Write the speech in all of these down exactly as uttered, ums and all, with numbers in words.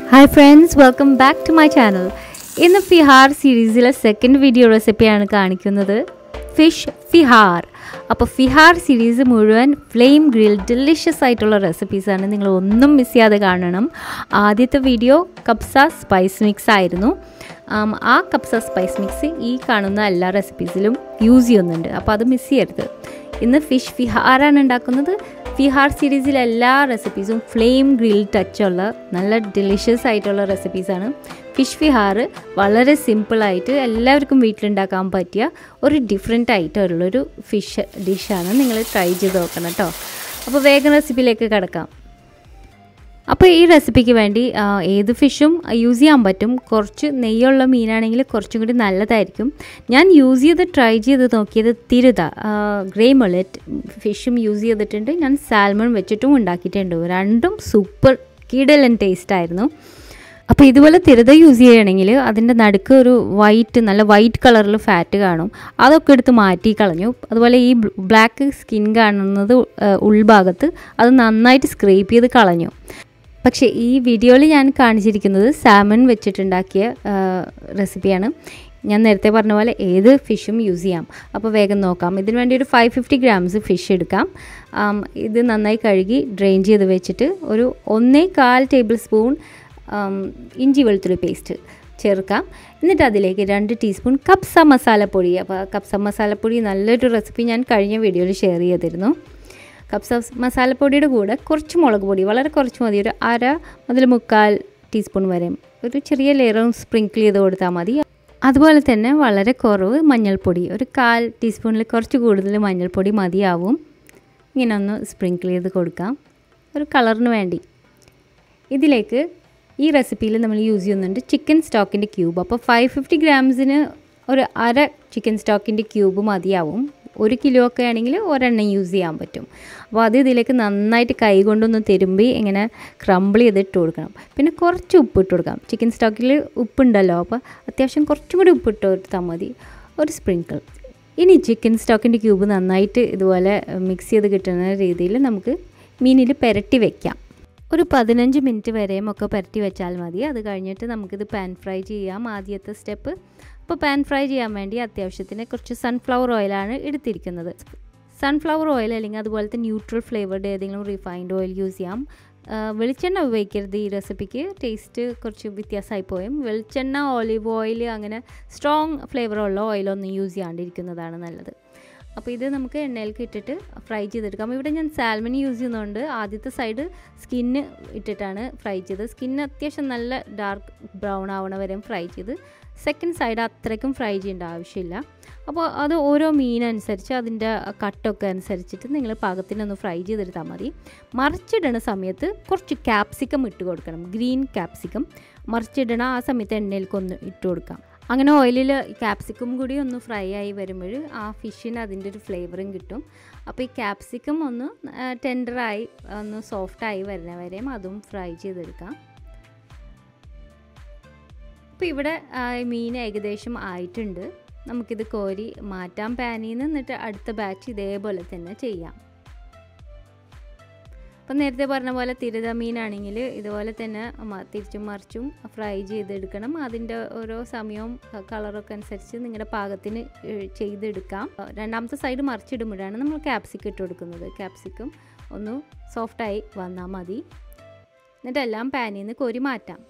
Hi friends, welcome back to my channel. In the Fihar series, the second video recipe is fish Fihar. Now, Fihar series is flame grilled delicious recipes. You don't miss the video Kapsa spice mix. Um, ആ Kapsa spice mix ഈ കാണുന്ന എല്ലാ റെസിപ്പീസിലും use ചെയ്യുന്നുണ്ട്. അപ്പോൾ അത് miss ചെയ്യരുത്. ഇന്ന് fish ഫിഹാർ ആണ് ഉണ്ടാക്കുന്നത്. ഫിഹാർ സീരീസിലെ എല്ലാ റെസിപ്പീസും ഫ്ലെയിം ഗ്രിൽ ടച്ച് ഉള്ള നല്ല ഡെലിഷ്യസ് ആയിട്ടുള്ള റെസിപ്പീസാണ്. ഫിഷ് ഫിഹാർ വളരെ സിമ്പിളായിട്ട് എല്ലാവർക്കും വീട്ടിലുണ്ടാക്കാൻ പറ്റിയ ഒരു ഡിഫറെൻ്റ് ആയിട്ടുള്ളൊരു ഫിഷ് ഡിഷാണ്. നിങ്ങൾ ട്രൈ ചെയ്ത് നോക്കണം കേട്ടോ. അപ്പോൾ വേഗം റെസിപ്പിയിലേക്ക് കിടക്കാം. അപ്പോൾ ഈ റെസിപ്പിക്ക് വേണ്ടി ഏത് ഫിഷും യൂസ് ചെയ്യാൻ പറ്റും. കുറച്ച് നെയ്യുള്ള മീനാണെങ്കിൽ കുറച്ചും കൂടി നല്ലതായിരിക്കും. ഞാൻ യൂസ് ചെയ്ത് ട്രൈ ചെയ്ത് നോക്കിയത് തിരുത ഗ്രേ മുള്ളറ്റ് ഫിഷും യൂസ് ചെയ്തിട്ടുണ്ട്. ഞാൻ സാൽമൺ വെച്ചിട്ടും ഉണ്ടാക്കിയിട്ടുണ്ട്. രണ്ടും സൂപ്പർ കിടിലൻ ടേസ്റ്റായിരുന്നു. അപ്പോൾ ഇതുപോലെ തിരുത യൂസ് ചെയ്യുകയാണെങ്കിൽ അതിൻ്റെ നടുക്ക് ഒരു വൈറ്റ് നല്ല വൈറ്റ് കളറിൽ ഫാറ്റ് കാണും. അതൊക്കെ എടുത്ത് മാറ്റി കളഞ്ഞു. അതുപോലെ ഈ ബ്ലാക്ക് സ്കിൻ കാണുന്നത് ഉൾഭാഗത്ത് അത് നന്നായിട്ട് സ്ക്രേപ്പ് ചെയ്ത് കളഞ്ഞു. പക്ഷേ ഈ വീഡിയോയിൽ ഞാൻ കാണിച്ചിരിക്കുന്നത് സാമൺ വെച്ചിട്ടുണ്ടാക്കിയ റെസിപ്പിയാണ്. ഞാൻ നേരത്തെ പറഞ്ഞ പോലെ ഏത് ഫിഷും യൂസ് ചെയ്യാം. അപ്പോൾ വേഗം നോക്കാം. ഇതിന് വേണ്ടി ഒരു ഫൈവ് ഫിഫ്റ്റി ഗ്രാംസ് ഫിഷ് എടുക്കാം. ഇത് നന്നായി കഴുകി ഡ്രെയിൻ ചെയ്ത് വെച്ചിട്ട് ഒരു ഒന്നേ കാൽ ടേബിൾ സ്പൂൺ ഇഞ്ചി വെളുത്തുള്ളി പേസ്റ്റ് ചേർക്കാം. എന്നിട്ട് അതിലേക്ക് രണ്ട് ടീസ്പൂൺ കപ്സ മസാലപ്പൊടി. അപ്പോൾ കപ്സ മസാലപ്പൊടി നല്ലൊരു റെസിപ്പി ഞാൻ കഴിഞ്ഞ വീഡിയോയിൽ ഷെയർ ചെയ്തിരുന്നു. കപ്സ മസാലപ്പൊടിയുടെ കൂടെ കുറച്ച് മുളക് പൊടി, വളരെ കുറച്ച് മതി, ഒരു അര മുതൽ മുക്കാൽ ടീസ്പൂൺ വരെ ഒരു ചെറിയ ലെയറും സ്പ്രിങ്കിൾ ചെയ്ത് കൊടുത്താൽ മതി. അതുപോലെ തന്നെ വളരെ കുറവ് മഞ്ഞൾപ്പൊടി, ഒരു കാൽ ടീസ്പൂണിൽ കുറച്ച് കൂടുതൽ മഞ്ഞൾപ്പൊടി മതിയാവും. ഇങ്ങനെ ഒന്ന് സ്പ്രിങ്കിൾ ചെയ്ത് കൊടുക്കാം ഒരു കളറിന് വേണ്ടി. ഇതിലേക്ക് ഈ റെസിപ്പിയിൽ നമ്മൾ യൂസ് ചെയ്യുന്നുണ്ട് ചിക്കൻ സ്റ്റോക്കിൻ്റെ ക്യൂബ്. അപ്പോൾ ഫൈവ് ഫിഫ്റ്റി ഗ്രാംസിന് ഒരു അര ചിക്കൻ സ്റ്റോക്കിൻ്റെ ക്യൂബ് മതിയാവും. ഒരു കിലോ ഒക്കെ ആണെങ്കിൽ ഒരെണ്ണം യൂസ് ചെയ്യാൻ പറ്റും. അപ്പോൾ അത് ഇതിലേക്ക് നന്നായിട്ട് കൈ കൊണ്ടൊന്ന് തിരുമ്പി ഇങ്ങനെ ക്രംബിൾ ചെയ്തിട്ട് കൊടുക്കണം. പിന്നെ കുറച്ച് ഉപ്പ് ഇട്ട് കൊടുക്കാം. ചിക്കൻ സ്റ്റോക്കിൽ ഉപ്പുണ്ടല്ലോ, അപ്പോൾ അത്യാവശ്യം കുറച്ചും കൂടി ഉപ്പ് ഇട്ട് കൊടുത്താൽ മതി, ഒരു സ്പ്രിങ്കിൾ. ഇനി ചിക്കൻ സ്റ്റോക്കിൻ്റെ ക്യൂബ് നന്നായിട്ട് ഇതുപോലെ മിക്സ് ചെയ്ത് കിട്ടുന്ന രീതിയിൽ നമുക്ക് മീനിൽ പുരട്ടി വയ്ക്കാം. ഒരു പതിനഞ്ച് മിനിറ്റ് വരെയും ഒക്കെ പുരട്ടി വെച്ചാൽ മതി. അത് കഴിഞ്ഞിട്ട് നമുക്കിത് പാൻ ഫ്രൈ ചെയ്യാം. ആദ്യത്തെ സ്റ്റെപ്പ്. അപ്പോൾ പാൻ ഫ്രൈ ചെയ്യാൻ വേണ്ടി അത്യാവശ്യത്തിന് കുറച്ച് സൺഫ്ലവർ ഓയിലാണ് എടുത്തിരിക്കുന്നത്. സൺഫ്ലവർ ഓയിൽ അല്ലെങ്കിൽ അതുപോലത്തെ ന്യൂട്രൽ ഫ്ലേവർഡ് ഏതെങ്കിലും റിഫൈൻഡ് ഓയിൽ യൂസ് ചെയ്യാം. വെളിച്ചെണ്ണ ഉപയോഗിക്കരുത് ഈ റെസിപ്പിക്ക്, ടേസ്റ്റ് കുറച്ച് വ്യത്യാസമായി പോയും. വെളിച്ചെണ്ണ, ഓലിവ് ഓയിൽ, അങ്ങനെ സ്ട്രോങ് ഫ്ലേവറുള്ള ഓയിലൊന്നും യൂസ് ചെയ്യാണ്ടിരിക്കുന്നതാണ് നല്ലത്. അപ്പോൾ ഇത് നമുക്ക് എണ്ണയിലേക്ക് ഇട്ടിട്ട് ഫ്രൈ ചെയ്തെടുക്കാം. ഇവിടെ ഞാൻ സാൽമൺ യൂസ് ചെയ്യുന്നതുകൊണ്ട് ആദ്യത്തെ സൈഡ് സ്കിന്ന് ഇട്ടിട്ടാണ് ഫ്രൈ ചെയ്തത്. സ്കിന്ന് അത്യാവശ്യം നല്ല ഡാർക്ക് ബ്രൗൺ ആവണ വരെയും ഫ്രൈ ചെയ്ത് സെക്കൻഡ് സൈഡ് അത്രയ്ക്കും ഫ്രൈ ചെയ്യേണ്ട ആവശ്യമില്ല. അപ്പോൾ അത് ഓരോ മീനനുസരിച്ച് അതിൻ്റെ കട്ടൊക്കെ അനുസരിച്ചിട്ട് നിങ്ങൾ പാകത്തിനൊന്ന് ഫ്രൈ ചെയ്തെടുത്താൽ മതി. മറിച്ചിടണ സമയത്ത് കുറച്ച് ക്യാപ്സിക്കം ഇട്ട് കൊടുക്കണം, ഗ്രീൻ ക്യാപ്സിക്കം. മറിച്ചിടണ ആ സമയത്ത് എണ്ണയിലേക്കൊന്ന് ഇട്ട് കൊടുക്കാം. അങ്ങനെ ഓയിലിൽ ക്യാപ്സിക്കം കൂടി ഒന്ന് ഫ്രൈ ആയി വരുമ്പോൾ ആ ഫിഷിന് അതിൻ്റെ ഒരു ഫ്ലേവറും കിട്ടും. അപ്പോൾ ഈ ക്യാപ്സിക്കം ഒന്ന് ടെൻഡറായി ഒന്ന് സോഫ്റ്റായി വരുന്ന വരെയും അതും ഫ്രൈ ചെയ്തെടുക്കാം. അപ്പോൾ ഇവിടെ മീൻ ഏകദേശം ആയിട്ടുണ്ട്. നമുക്കിത് കോരി മാറ്റാം പാനിൽ നിന്ന്. എന്നിട്ട് അടുത്ത ബാച്ച് ഇതേപോലെ തന്നെ ചെയ്യാം. അപ്പം നേരത്തെ പറഞ്ഞ പോലെ തിരുത മീനാണെങ്കിൽ ഇതുപോലെ തന്നെ തിരിച്ചും മറിച്ചും ഫ്രൈ ചെയ്തെടുക്കണം. അതിൻ്റെ ഓരോ സമയവും കളറൊക്കെ അനുസരിച്ച് നിങ്ങളുടെ പാകത്തിന് ചെയ്തെടുക്കാം. രണ്ടാമത്തെ സൈഡ് മറിച്ചിടുമ്പോഴാണ് നമ്മൾ ക്യാപ്സിക്കം ഇട്ട് കൊടുക്കുന്നത്. ക്യാപ്സിക്കം ഒന്ന് സോഫ്റ്റായി വന്നാൽ മതി. എന്നിട്ടെല്ലാം പാനിൽ നിന്ന് കോരി മാറ്റാം.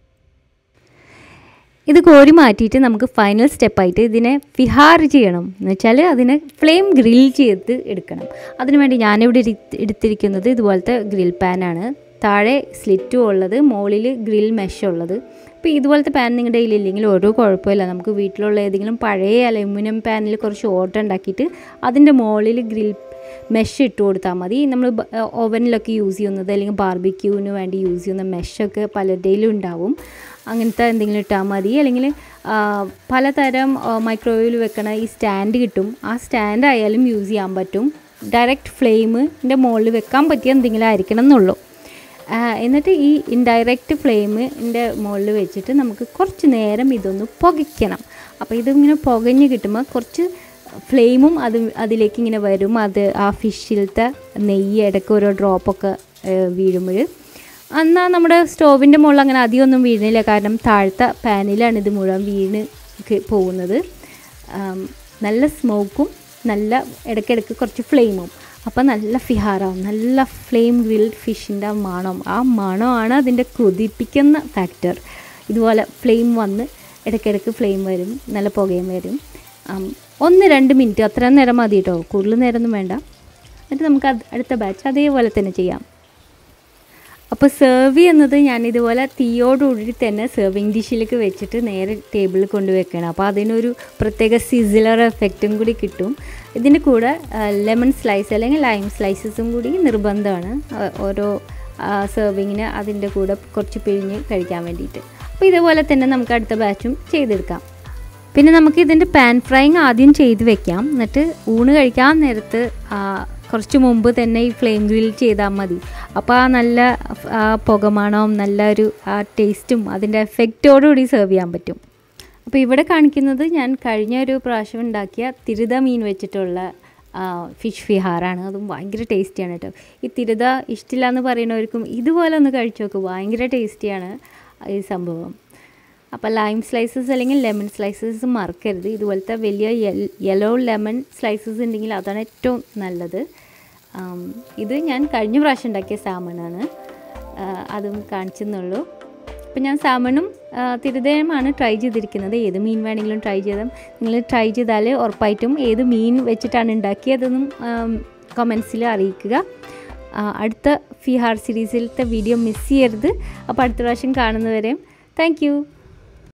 ഇത് കോരി മാറ്റിയിട്ട് നമുക്ക് ഫൈനൽ സ്റ്റെപ്പായിട്ട് ഇതിനെ ഫിഹാർ ചെയ്യണം. എന്ന് വെച്ചാൽ അതിനെ ഫ്ലെയിം ഗ്രിൽ ചെയ്ത് എടുക്കണം. അതിനുവേണ്ടി ഞാനിവിടെ എടുത്തിരിക്കുന്നത് ഇതുപോലത്തെ ഗ്രിൽ പാനാണ്. താഴെ സ്ലിറ്റും ഉള്ളത്, മുകളിൽ ഗ്രിൽ മെഷ് ഉള്ളത്. അപ്പോൾ ഇതുപോലത്തെ പാൻ നിങ്ങളുടെ കയ്യിലില്ലെങ്കിൽ ഓരോ കുഴപ്പമില്ല. നമുക്ക് വീട്ടിലുള്ള ഏതെങ്കിലും പഴയ അലുമിനിയം പാനിൽ കുറച്ച് ഓട്ട ഉണ്ടാക്കിയിട്ട് അതിൻ്റെ മുകളിൽ ഗ്രിൽ മെഷ് ഇട്ട് കൊടുത്താൽ മതി. നമ്മൾ ഓവനിലൊക്കെ യൂസ് ചെയ്യുന്നത് അല്ലെങ്കിൽ ബാർബിക്യൂവിന് വേണ്ടി യൂസ് ചെയ്യുന്ന മെഷൊക്കെ പലരുടെയിലും ഉണ്ടാവും. അങ്ങനത്തെ എന്തെങ്കിലും ഇട്ടാൽ മതി. അല്ലെങ്കിൽ പലതരം മൈക്രോവേവിൽ വെക്കണ ഈ സ്റ്റാൻഡ് കിട്ടും. ആ സ്റ്റാൻഡ് ആയാലും യൂസ് ചെയ്യാൻ പറ്റും. ഡയറക്റ്റ് ഫ്ലെയിമിൻ്റെ മുകളിൽ വെക്കാൻ പറ്റിയ എന്തെങ്കിലും ആയിരിക്കണം എന്നുള്ളൂ. എന്നിട്ട് ഈ ഇൻഡയറക്റ്റ് ഫ്ലെയിമിൻ്റെ മുകളിൽ വെച്ചിട്ട് നമുക്ക് കുറച്ച് നേരം ഇതൊന്ന് പുകയ്ക്കണം. അപ്പോൾ ഇതിങ്ങനെ പുകഞ്ഞ് കിട്ടുമ്പോൾ കുറച്ച് ഫ്ലെയിമും അത് അതിലേക്ക് ഇങ്ങനെ വരും. അത് ആ ഫിഷിലത്തെ നെയ്യ് ഇടയ്ക്ക് ഓരോ ഡ്രോപ്പൊക്കെ വീഴുമ്പോൾ എന്നാൽ നമ്മുടെ സ്റ്റോവിൻ്റെ മുകളിൽ അങ്ങനെ അധികമൊന്നും വീഴുന്നില്ല, കാരണം താഴത്തെ പാനിലാണ് ഇത് മുഴുവൻ വീണ് പോകുന്നത്. നല്ല സ്മോക്കും നല്ല ഇടയ്ക്കിടയ്ക്ക് കുറച്ച് ഫ്ലെയിമും, അപ്പോൾ നല്ല ഫിഹാറാവും. നല്ല ഫ്ലെയിം ഗ്രിൽഡ് ഫിഷിൻ്റെ മണം, ആ മണമാണ് അതിൻ്റെ കൊതിപ്പിക്കുന്ന ഫാക്ടർ. ഇതുപോലെ ഫ്ലെയിം വന്ന് ഇടയ്ക്കിടയ്ക്ക് ഫ്ലെയിം വരും, നല്ല പുകയും വരും. ഒന്ന് രണ്ട് മിനിറ്റ് അത്ര നേരം മതി കേട്ടോ, കൂടുതൽ നേരമൊന്നും വേണ്ട. എന്നിട്ട് നമുക്ക് അടുത്ത ബാച്ച് അതേപോലെ തന്നെ ചെയ്യാം. അപ്പോൾ സെർവ് ചെയ്യുന്നത് ഞാനിതുപോലെ തീയോടുകൂടി തന്നെ സെർവിങ് ഡിഷിലേക്ക് വെച്ചിട്ട് നേരെ ടേബിളിൽ കൊണ്ടുവയ്ക്കണം. അപ്പോൾ അതിനൊരു പ്രത്യേക സിസിലർ എഫക്റ്റും കൂടി കിട്ടും. ഇതിൻ്റെ കൂടെ ലെമൺ സ്ലൈസ് അല്ലെങ്കിൽ ലൈം സ്ലൈസസും കൂടി നിർബന്ധമാണ് ഓരോ സെർവിങ്ങിന് അതിൻ്റെ കൂടെ കുറച്ച് പിഴിഞ്ഞ് കഴിക്കാൻ വേണ്ടിയിട്ട്. അപ്പോൾ ഇതേപോലെ തന്നെ നമുക്ക് അടുത്ത ബാച്ചും ചെയ്തെടുക്കാം. പിന്നെ നമുക്ക് ഇതിൻ്റെ പാൻ ഫ്രൈങ് ആദ്യം ചെയ്ത് വെക്കാം, എന്നിട്ട് ഊണ് കഴിക്കാൻ നേരത്ത് കുറച്ച് മുമ്പ് തന്നെ ഈ ഫ്ലെയിം ഗ്രിൽ ചെയ്താൽ മതി. അപ്പോൾ ആ നല്ല പുകമണവും നല്ലൊരു ആ ടേസ്റ്റും അതിൻ്റെ എഫക്റ്റോടുകൂടി സെർവ് ചെയ്യാൻ പറ്റും. അപ്പോൾ ഇവിടെ കാണിക്കുന്നത് ഞാൻ കഴിഞ്ഞ ഒരു പ്രാവശ്യം ഉണ്ടാക്കിയ തിരുത മീൻ വെച്ചിട്ടുള്ള ഫിഷ് ഫിഹാറാണ്. അതും ഭയങ്കര ടേസ്റ്റിയാണ് കേട്ടോ. ഈ തിരുത ഇഷ്ടമില്ല എന്ന് പറയുന്നവർക്കും ഇതുപോലെ ഒന്ന് കഴിച്ചു നോക്കും, ഭയങ്കര ടേസ്റ്റിയാണ് ഈ സംഭവം. അപ്പോൾ ലൈം സ്ലൈസസ് അല്ലെങ്കിൽ ലെമൺ സ്ലൈസസ് മറക്കരുത്. ഇതുപോലത്തെ വലിയ യെല്ലോ ലെമൺ സ്ലൈസസ് ഉണ്ടെങ്കിൽ അതാണ് ഏറ്റവും നല്ലത്. ഇത് ഞാൻ കഴിഞ്ഞ പ്രാവശ്യം ഉണ്ടാക്കിയ സാമണാണ്, അതും കാണിച്ചെന്നുള്ളൂ. അപ്പോൾ ഞാൻ സാമണും തിരുതയുമാണ് ട്രൈ ചെയ്തിരിക്കുന്നത്. ഏത് മീൻ വേണമെങ്കിലും ട്രൈ ചെയ്താൽ, നിങ്ങൾ ട്രൈ ചെയ്താൽ ഉറപ്പായിട്ടും ഏത് മീൻ വെച്ചിട്ടാണ് ഉണ്ടാക്കിയതെന്നും കമൻസിൽ അറിയിക്കുക. അടുത്ത ഫിഹാർ സീരീസിലത്തെ വീഡിയോ മിസ് ചെയ്യരുത്. അപ്പോൾ അടുത്ത പ്രാവശ്യം കാണുന്നവരെയും താങ്ക് യു.